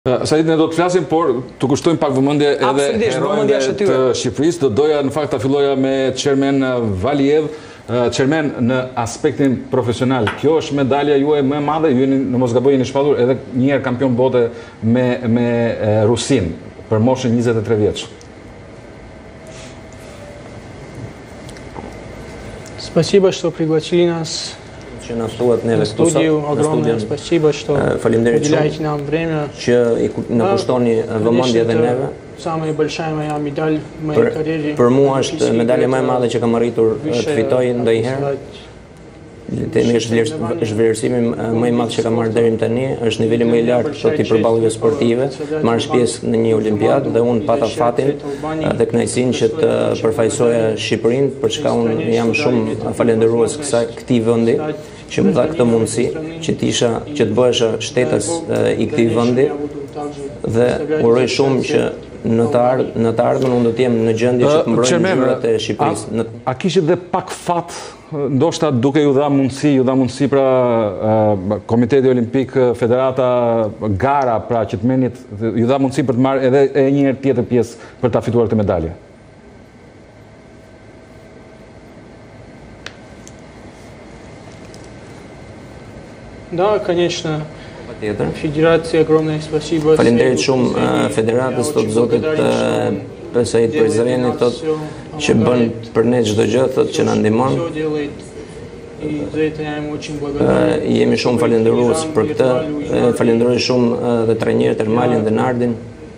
Said, ne do të flasim, por të kushtojmë pak vëmendje edhe herojve të Shqipërisë. Do doja në fakt ta filloja me Çermen Valiev. Çermen, në aspektin profesional, kjo është medalja juaj më e madhe, ju jeni në mos gaboj jeni shpallur edhe një herë kampion bote me Rusin për moshën 23 vjeç. Спасибо, что пригласили нас в студию. Огромное спасибо, что уделяете нам время. Самая большая моя медаль в моей карьере. Për mua është medalja më e madhe që kam arritur të fitoj ndonjëherë. Është vlerësimi më i madh që kam marrë deri tani, është niveli më i lartë të përballjeve sportive, marrësh pjesë në një olimpiadë dhe unë pata fatin dhe kënaqësinë që të përfaqësoja Shqipërinë, për çka unë jam shumë falendërues këtij vendi që më dha këtë mundësi që të bëhesha shtetës i këtij vendi dhe uroj shumë që në të ardhmen unë do të jem në gjendje që të mbroj ngjyrat e Shqipërisë. A kishit dhe pak fat, ndoshta duke ju dha mundësi pra Komiteti Olimpik, Federata, gara pra që të menit, ju dha mundësi për të marrë edhe një herë tjetër pjesë për ta fituar këtë medalje? Да, конечно. Федерация, огромное спасибо. Faleminderit shumë Federatës, tot zotit Said Prizreni, tot që bën për ne çdo gjë, tot që na ndihmon. Jemi shumë falendërues për këtë. Falenderoj shumë dhe trajnerët Ermalin dhe Nardin.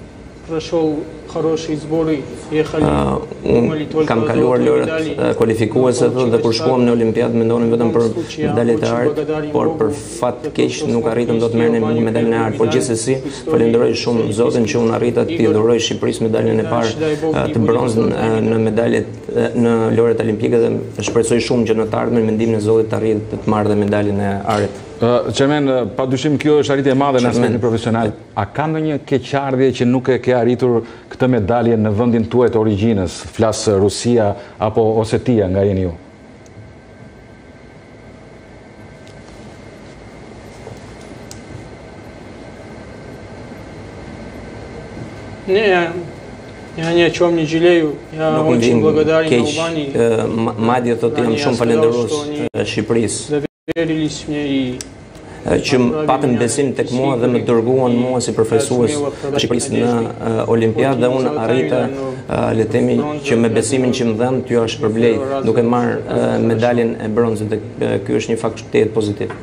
Unë kam kaluar lojët kualifikuese dhe kur shkuam në Olimpiadë mendonim vetëm për medaljet e artë, por për fat keq nuk arritëm do të merrnim një medalje e artë. Por gjithsesi falenderoj shumë Zotin që unë arrita të dhuroj Shqipërisë medaljen e parë të bronzën në medaljet në lojët olimpike dhe shpresoj shumë që në të ardhmen me ndihmën e Zotit të arrijë të marrë dhe medaljen e artë. Çermen, padyshim kjo është arritje e madhe në aspektin profesional. A ka ndonjë keqardhje që nuk e ke arritur këtë medalje në vendin tuaj të origjinës, flas Rusia apo Osetia nga jeni ju? Я ни о чем не жалею. Я очень благодарен Албании. Madje thotë jam shumë falendërues Shqipërisë. Доверились мне и që patën besim tek mua dhe më dërguan mua si përfaqësues të Shqipërisë në Olimpiadë dhe unë arrita le të themi që me besimin që më dhan t'ju është përblej duke marrë medaljen e bronzit dhe ky është një fakt të pozitiv.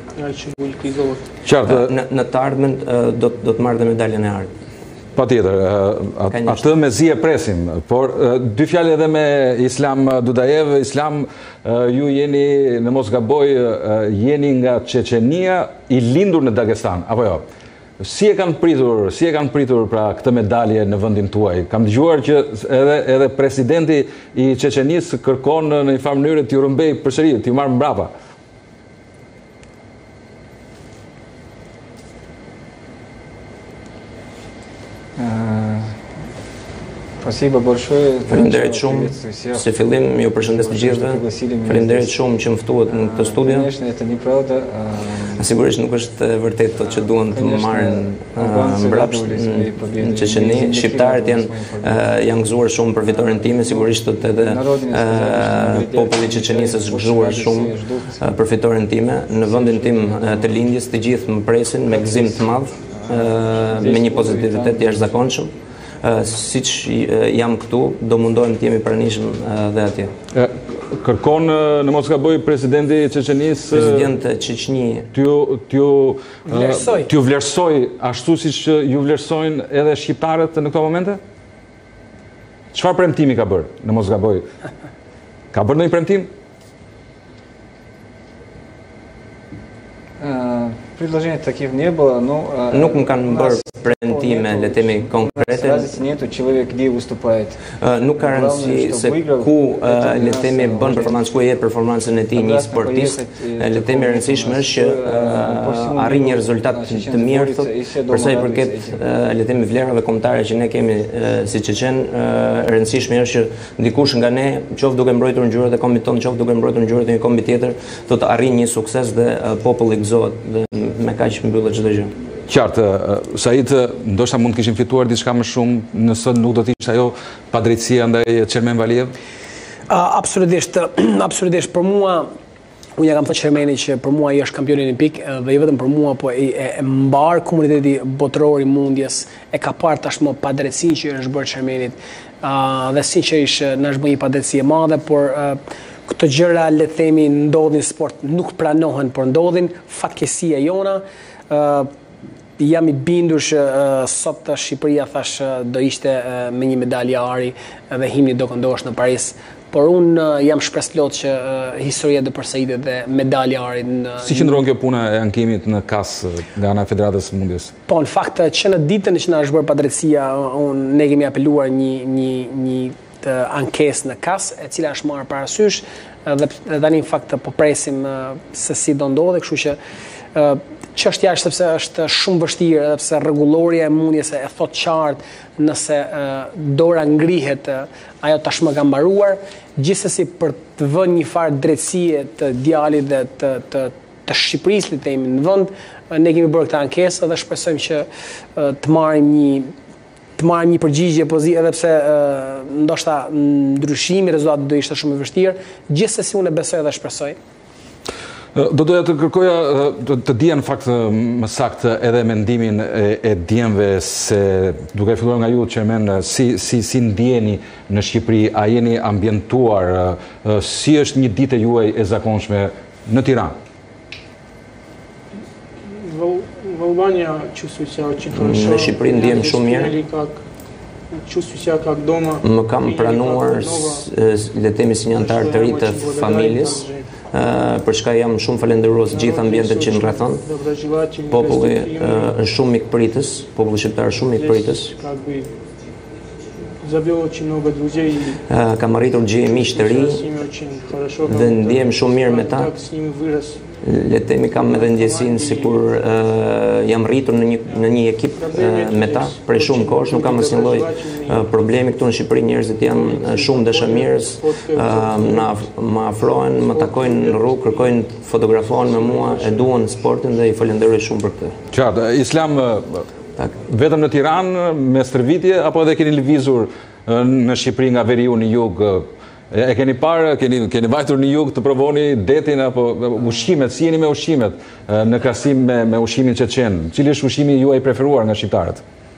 Në të ardhmen do të marrë dhe medaljen e artë. Patjetër, atë me zi e presim, por dy fjalë edhe me Islam Dudajev. Islam, ju jeni, në mos gaboj, jeni nga Çeçenia, i lindur në Dagestan, apo jo? Si e kanë pritur pra këtë medalje në vendin tuaj? Kam dëgjuar që edhe presidenti i Çeçenisë kërkon në një farë mënyrë t'ju rrëmbej përsëri, t'ju marrë mbrapa. Faleminderit shumë. Si fillim, ju përshëndes të gjithëve. Faleminderit shumë që më ftuat në këtë studio. Sigurisht nuk është vërtet që duan të më marrin mbrapsht në Çeçeni. Shqiptarët janë gëzuar shumë për fitoren time, sigurisht edhe populli i Çeçenisë është gëzuar shumë për fitoren time. Në vendin tim të lindjes të gjithë më presin me gëzim të madh, me një pozitivitet jashtëzakonshëm. Siç jam këtu, do mundohem të jemi pranishëm dhe atje. Kërkon në mos gaboj presidenti i Çeçenisë, president Çeçeni, t'ju vlerësoj ashtu siç ju vlerësojnë edhe shqiptarët në këto momente? Çfarë premtimi ka bërë, në mos gaboj? Ka bërë ndonjë premtim? Nuk më kanë bërë premtime, le të themi konkrete. Nuk ka rëndësi se ku le të themi bën performancë, ku e jep performancën e tij një sportist. Le të themi e rëndësishme është që arrin një rezultat të mirë, për sa i përket le të themi vlerave kombëtare që ne kemi si çeçen, e rëndësishme është që dikush nga ne, qoftë duke mbrojtur ngjyrat e kombit tonë, qoftë duke mbrojtur ngjyrat e një kombi tjetër, do të arrijë një sukses dhe populli gëzohet dhe me kaq mbyllet çdo gjë. Qartë, Said, ndoshta mund të kishin fituar diçka më shumë nëse nuk do të ishte ajo padrejtësia ndaj Çermen Valiev? Absolutisht, për mua, unë ja kam thënë Çermenit që për mua ai është kampion olimpik dhe jo vetëm për mua, po e mbar komuniteti botëror i mundjes e ka parë tashmë padrejtësinë që është bërë Çermenit. Dhe sinqerisht na është bërë një padrejtësi e madhe, por këto gjëra le të themi ndodhin sport, nuk pranohen, por ndodhin, fatkeqësia jona. Jam i bindur që sot Shqipëria thash do ishte me një medalje ari dhe himni do këndohesh në Paris. Por unë jam shpresplot që historia do përsëritet dhe medalja ari. Si qëndron kjo puna e ankimit në KAS nga ana e Federatës së Mundjes? Po, në fakt që në ditën që na është bërë padrejtësia, ne kemi apeluar një ankesë në KAS, e cila është marrë parasysh dhe tani në fakt po presim se si do ndodhe, kështu që çështja është sepse është shumë vështirë edhe pse rregulloria e mundjes e thot qartë nëse dora ngrihet ajo tashmë ka mbaruar, gjithsesi për të vënë një farë drejtësie të djalit dhe të Shqipërisë le të themi në vend, ne kemi bërë këtë ankesë dhe shpresojmë që të marrim një përgjigje edhe pse ndoshta ndryshimi i rezultatit do ishte shumë i vështirë, gjithsesi unë besoj dhe shpresoj. Do doja të kërkoja të dija në fakt më saktë edhe mendimin e djemve se duke filluar nga ju Çermen, si ndjeni në Shqipëri, a jeni ambientuar, si është një ditë juaj e zakonshme në Tiranë? В Албании чувствую себя очень хорошо. Në Shqipëri ndihem shumë mirë. Чувствую себя как дома. Më kam pranuar le të themi si një antar të ri të familjes. Për çka jam shumë falendërues gjithë ambientet që më rrethon. Populli është shumë mikpritës, populli shqiptar shumë mikpritës. Завел очень много друзей. Kam arritur gjej miq të ri dhe ndihem shumë mirë me ta. Le të themi kam edhe ndjesinë sikur jam rritur në një ekip me ta prej shumë kohësh, nuk kam asnjë lloj problemi këtu në Shqipëri, njerëzit janë shumë dashamirës, më afrohen, më takojnë në rrugë, kërkojnë fotografohen me mua, e duan sportin dhe i falenderoj shumë për këtë. Qartë, Islam vetëm në Tiranë me stërvitje apo edhe keni lëvizur në Shqipëri nga veriu në jug? E keni parë, keni vajtur në jug të provoni detin apo ushqimet, si jeni me ushqimet në krahasim me ushqimin çeçen? Cili është ushqimi juaj i preferuar nga shqiptarët?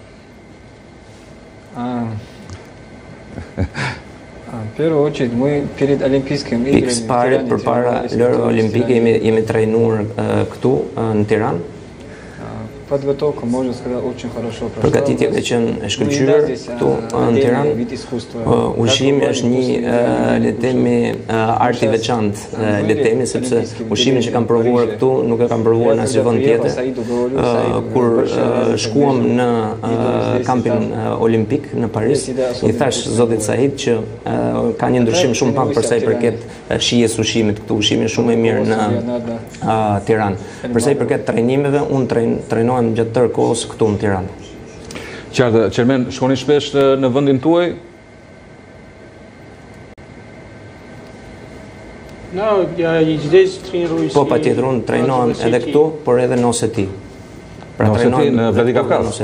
Первую очередь мы перед Олимпийскими играми përpara lërë olimpike jemi trajnuar këtu në Tiranë. Подготовка, можно сказать, очень хорошо прошла. Përgatitja ka qenë e shkëlqyer këtu në Tiranë. Ushqimi është një le të themi art i veçantë, le të themi sepse ushqimin që kam provuar këtu nuk e kam provuar në asnjë vend tjetër. Kur shkuam në kampin olimpik në Paris, i thash zotit Said që ka një ndryshim shumë pak për sa i përket shijes ushqimit këtu. Ushqimi është shumë i mirë në Tiranë. Për sa i përket trajnimeve, unë trajnohem gjatë tërë kohës këtu në Tiranë. Qartë, Çermen, shkoni shpesh në vendin tuaj? Po, patjetër, unë trajnohem edhe këtu, por edhe në Oseti. Në Oseti, në Vladikavkaz?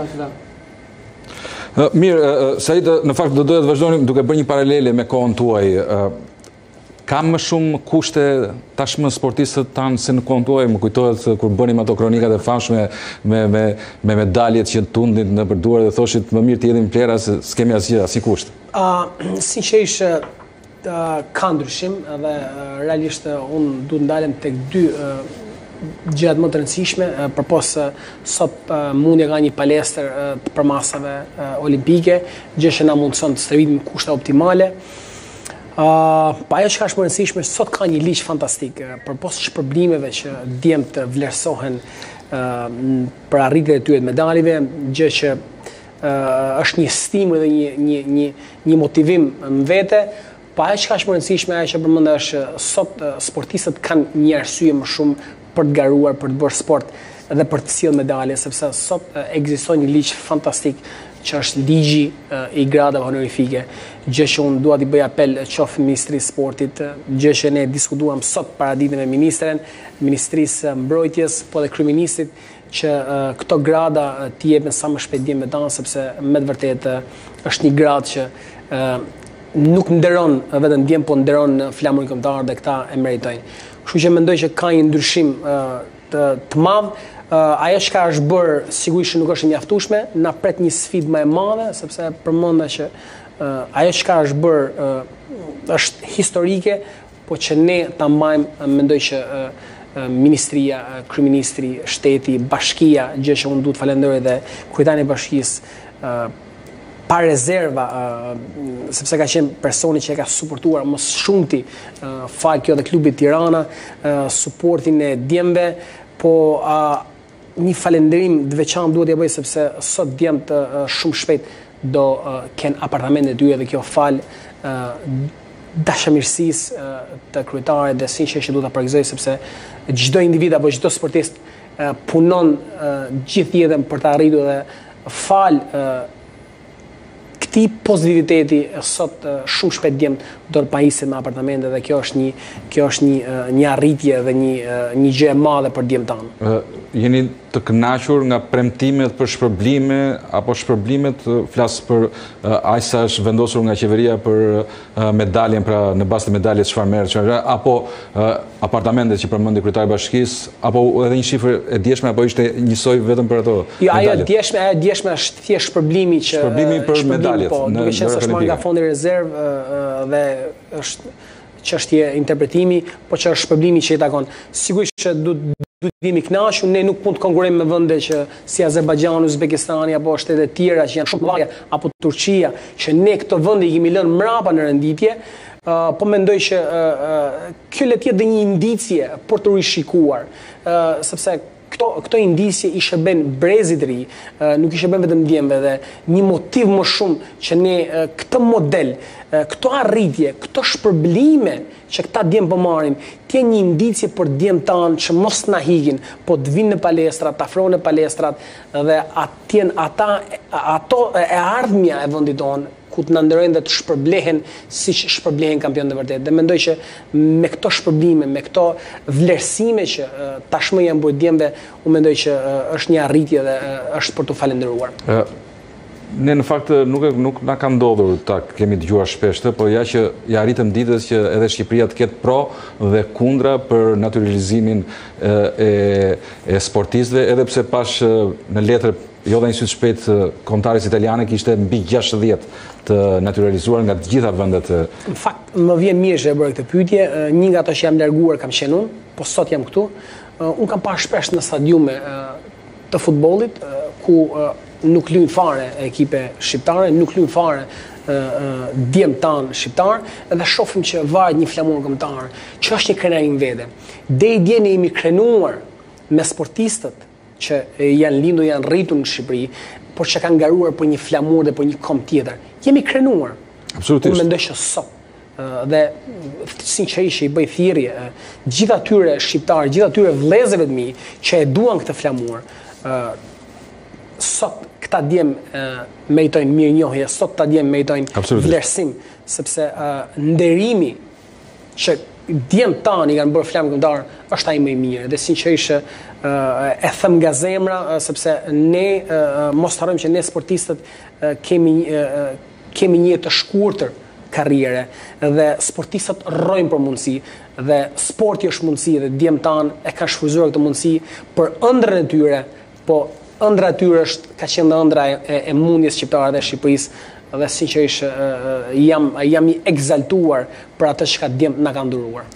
Mirë, Said, në fakt do doja të vazhdonim duke bërë një paralele me kohën tuaj. Ka më shumë kushte tashmë sportistët tanë se në kohën tuaj? Më kujtohet kur bënim ato kronikat e famshme me medaljet që tundin në përduar dhe thoshit më mirë të jedhim plera se s'kemi asnjë kusht. Sinqerisht ka ndryshim dhe realisht unë duhet ndalem tek dy gjërat më të rëndësishme, përpos sot mundja nga një palestër të përmasave olimpike, gjë që na mundson të stërvitim kushte optimale. Pa ajo që ka është më rëndësishme, sot ka një ligj fantastik, përpos shpërblimeve që djemt të vlerësohen për arritjen e tyre të medaljeve, gjë që është një stimull dhe një motivim në vete. Pa ajo që ka është më rëndësishme, ajo që përmenda është sot sportistët kanë një arsye më shumë për të garuar, për të bërë sport dhe për të sjellë medalje, sepse sot ekziston një ligj fantastik që është ligji i gradave honorifike, gjë që unë dua t'i bëj apel qoftë Ministrisë Sportit, gjë që ne diskutuam sot paraditën me ministren, Ministrisë Mbrojtjes, po dhe kryeministrit, që këto grada t'i jepen sa më shpejt djemve tanë, sepse me të vërtet është një gradë që nuk nderon vetëm djem, po nderon flamurin kombëtar dhe këta e meritojnë. Kështu që mendoj që ka një ndryshim të madh. Ajo që është bërë sigurisht nuk është e mjaftueshme, na pret një sfidë më e madhe, sepse përmenda që ajo që është bërë është historike, po që ne ta mbajmë, mendoj që Ministria, Kryeministri, Shteti, Bashkia, gjë që unë duhet të falenderoj dhe kryetari i Bashkisë pa rezerva, sepse ka qenë personi që e ka suportuar më shumti fal kjo dhe klubi Tirana, suportin e djemve, po një falendërim të veçantë duhet t'ia bëj sepse sot djemt shumë shpejt do kenë apartamente të tyre dhe kjo fal dashamirësisë të kryetarit dhe sinqerisht duhet ta përgëzoj sepse çdo individ apo çdo sportist punon gjithë jetën për të arritur dhe fal këtij pozitiviteti sot shumë shpejt djemt do të pahisin me apartamente dhe kjo është një arritje dhe një gjë e madhe për djemt tanë. Jeni të kënaqur nga premtimet për shpërblime apo shpërblimet, flas për aq sa është vendosur nga qeveria për medaljen, pra në bazë të medaljes çfarë merr, apo apartamentet që përmendi kryetari i Bashkisë, apo edhe një shifër e dieshme apo ishte njësoj vetëm për ato? Jo, ajo dieshme është thjesht shpërblimi për medaljet. Po, duke qenë se është marrë nga fondi rezervë dhe është çështje interpretimi, po që është shpërblimi që i takon. Sigurisht që duhet jemi kënaqur, ne nuk mund të konkurrojmë me vende që si Azerbajxhani, Uzbekistani apo shtete tjera që janë shumë të mëdha, apo Turqia, që ne këto vende i kemi lënë mbrapa në renditje, po mendoj që kjo le të jetë një indicje për të rishikuar, sepse këto indicje i shërben brezit ri, nuk i shërben vetëm djemve dhe një motiv më shumë që ne këtë model, këto arritje, këto shpërblime që këta djemë po marrin, t'je një indicje për djemë tanë që mos na hikin, po të vinë në palestrat, të afrohen në palestrat dhe ato e ardhmja e vendit tonë, ku të nëndërojnë dhe të shpërblehen si që shpërblehen kampionë dhe vërtet. Dhe mendoj që me këto shpërblime, me këto vlerësime që tashmë janë bërë djemve, unë mendoj që është një arritje dhe është për të falendëruar. Ne në fakt nuk na ka ndodhur ta kemi dëgjuar shpesh, po ja që ja arritëm ditës që edhe Shqipëria të ketë pro dhe kundra për naturalizimin e sportistëve, edhe pse pash në letër jo dhe një sytë shpejt kombëtarës italiane kishte mbi 60 të naturalizuar nga të gjitha vendet. Në fakt, më vjen mirë që e bërë këtë pyetje, një nga ato që jam larguar kam qenë unë, po sot jam këtu. Unë kam parë shpesh në stadiume të futbollit, ku nuk luajnë fare ekipe shqiptare, nuk luajnë fare djemë tanë shqiptar, edhe shohim që varet një flamur kombëtar, që është një krenarim vete. Deri dje ne jemi krenuar me sportistët që janë lindur, janë rritur në Shqipëri, por që kanë garuar për një flamur dhe për një kom tjetër. Jemi krenuar. Absolutisht. Unë mendoj që sot dhe sinqerisht i bëj thirrje gjithë atyre shqiptarë, gjithë atyre vëllezërve të mi që e duan këtë flamur. Sot këta djemë meritojnë mirënjohje, sot këta djemë meritojnë vlerësim, sepse nderimi që djemë tanë i kanë bërë flamë kombëtar është ai më i mirë. Dhe sinqerisht e them nga zemra, sepse ne mos harrojmë që ne sportistët kemi një të shkurtër karriere dhe sportistët rrojnë për mundësi dhe sporti është mundësi dhe djemë tanë e kanë shfryzuar këtë mundësi për ëndrrën e tyre, po ëndra e tyre ka qenë dhe ëndra e mundjes shqiptare dhe Shqipërisë dhe sinqerisht jam i egzaltuar për atë që ka djemë na ka nduruar.